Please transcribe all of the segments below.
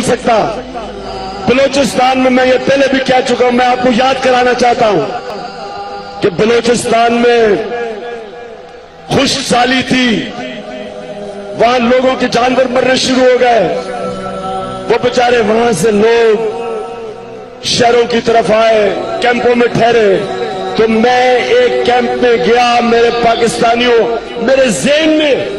सकता। बलूचिस्तान में मैं ये पहले भी कह चुका हूं, मैं आपको याद कराना चाहता हूं कि बलूचिस्तान में खुशहाली थी, वहां लोगों के जानवर मरने शुरू हो गए। वो बेचारे वहां से लोग शहरों की तरफ आए, कैंपों में ठहरे। तो मैं एक कैंप में गया, मेरे पाकिस्तानियों, मेरे ज़हन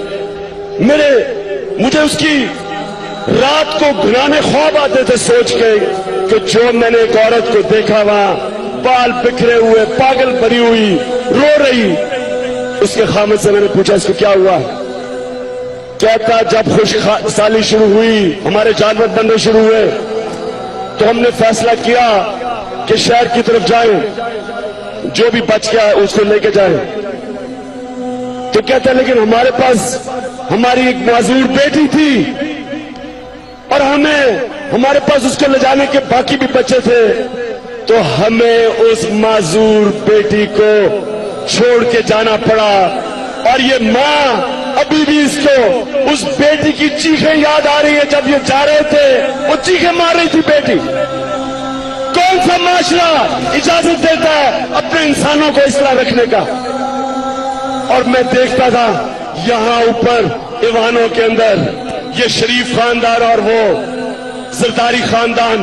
में मुझे उसकी रात को घुनाने ख्वाब आते थे सोच के कि जो मैंने एक औरत को देखा वहां बाल बिखरे हुए, पागल भरी हुई, रो रही। उसके खामिद से मैंने पूछा इसको क्या हुआ? कहता जब खुशहाली शुरू हुई, हमारे जानवर बनने शुरू हुए, तो हमने फैसला किया कि शहर की तरफ जाएं, जो भी बच गया उसको लेके जाएं। तो कहता लेकिन हमारे पास हमारी एक माजूर बेटी थी और हमारे पास उसको ले जाने के बाकी भी बच्चे थे, तो हमें उस माजूर बेटी को छोड़ के जाना पड़ा। और ये माँ अभी भी इसको उस बेटी की चीखें याद आ रही है। जब ये जा रहे थे वो चीखें मार रही थी बेटी। कौन सा माशरा इजाजत देता है अपने इंसानों को इस तरह रखने का? और मैं देखता था यहां ऊपर ईवानों के अंदर ये शरीफ खानदान और वो जरदारी खानदान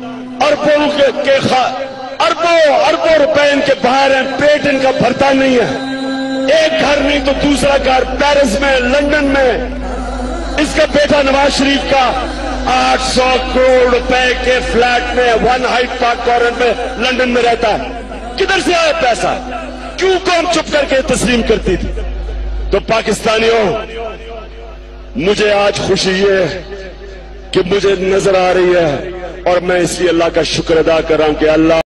अरबों रुपए इनके बाहर हैं, पेट इनका भरता नहीं है। एक घर नहीं तो दूसरा घर, पेरिस में, लंदन में। इसका बेटा नवाज शरीफ का 800 करोड़ रुपए के फ्लैट में 1 हाइट पार्क कॉर्नर में लंदन में रहता है। किधर से आया पैसा? क्यों कौम चुप करके तस्लीम करती थी? तो पाकिस्तानियों, मुझे आज खुशी ये कि मुझे नजर आ रही है और मैं इसलिए अल्लाह का शुक्र अदा कर रहा हूं कि अल्लाह